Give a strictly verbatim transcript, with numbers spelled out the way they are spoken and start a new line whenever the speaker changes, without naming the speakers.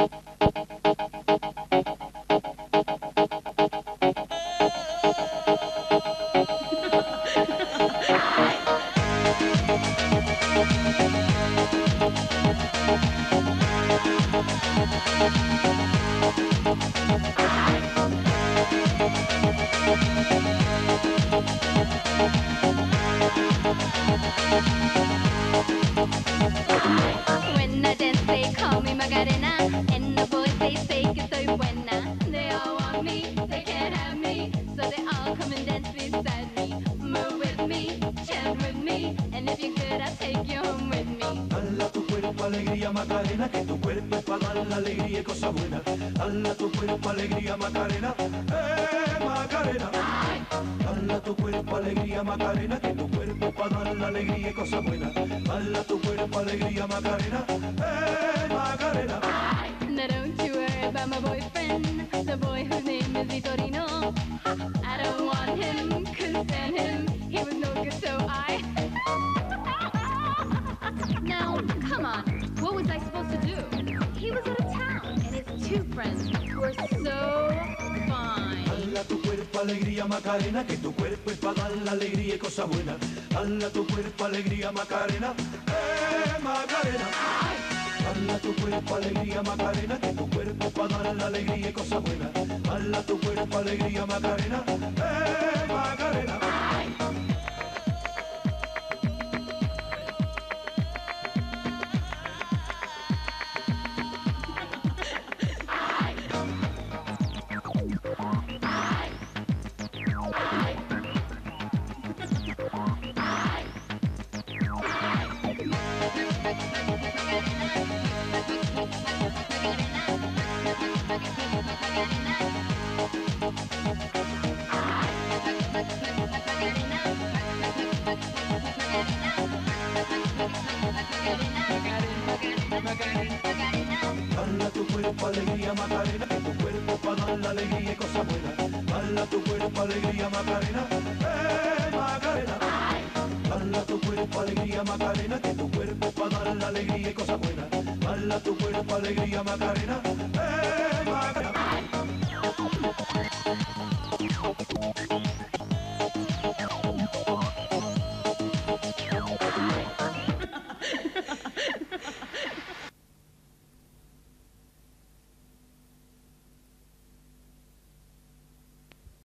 When I dance, they call me Macarena, and the boys they say que soy buena. They all want me, they can't have me, so they all come and dance beside me. Move with me, chant with me, and if you're good, I'll take you home with me.
Dala tu cuerpo alegría Macarena, que tu cuerpo es para dar la alegría y cosas buenas. Dala tu cuerpo alegría Macarena, eh Macarena. Dala tu cuerpo alegría Macarena, que tu cuerpo es para dar la alegría y cosas buenas. Dala tu cuerpo alegría Macarena, eh Macarena.
Now don't you worry about my boyfriend, the boy whose name is Vitorino. I don't want him, couldn't stand him, he was no good, so I... Now, come on, what was I supposed to do? He was out of town, and his two friends were so fine.
Dala tu cuerpo alegría Macarena, que tu cuerpo es para dar la alegría y cosas buenas. Dala tu cuerpo alegría Macarena, eh Macarena. Dala tu cuerpo alegría Macarena, que tu cuerpo es para dar la alegría y cosas buenas. Dala tu cuerpo alegría Macarena, eh Macarena. Dala tu cuerpo alegría Macarena, que tu cuerpo para dar la alegría y cosas buenas. Dala tu cuerpo alegría Macarena, eh Macarena. Dala tu cuerpo alegría Macarena, que tu cuerpo para dar la alegría y cosas buenas. Dala tu cuerpo alegría Macarena, eh Macarena.